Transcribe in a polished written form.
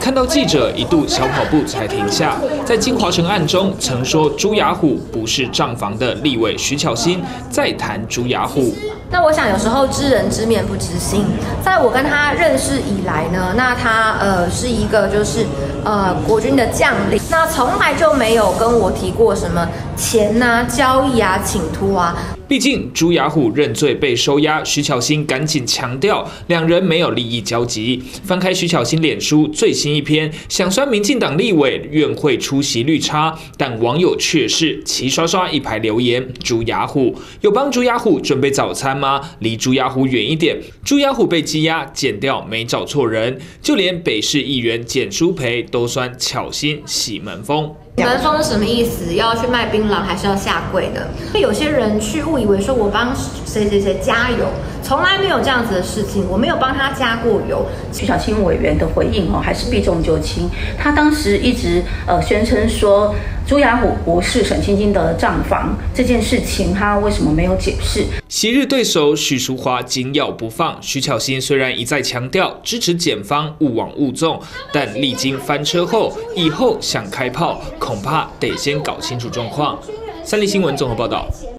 看到记者一度小跑步才停下。在金华城案中，曾说朱雅虎不是账房的立委徐巧芯，再谈朱雅虎。 那我想有时候知人知面不知心，在我跟他认识以来呢，那他是一个就是国军的将领，那从来就没有跟我提过什么钱啊、交易啊、请托啊。 毕竟朱雅虎认罪被收押，徐巧芯赶紧强调两人没有利益交集。翻开徐巧芯脸书最新一篇，想酸民进党立委院会出席率差，但网友却是齐刷刷一排留言：朱雅虎有帮朱雅虎准备早餐吗？离朱雅虎远一点。朱雅虎被羁押，检调没找错人，就连北市议员简舒培都酸巧芯洗门风。 洗门风是什么意思？要去卖槟榔还是要下跪呢？有些人去误以为说我帮谁谁谁加油，从来没有这样子的事情，我没有帮他加过油。 徐巧芯委员的回应还是避重就轻，他当时一直宣称说朱雅虎不是沈清金的账房这件事情，他为什么没有解释？ 昔日对手许淑华紧咬不放，徐巧芯虽然一再强调支持检方勿枉勿纵，但历经翻车后，以后想开炮，恐怕得先搞清楚状况。三立新闻综合报道。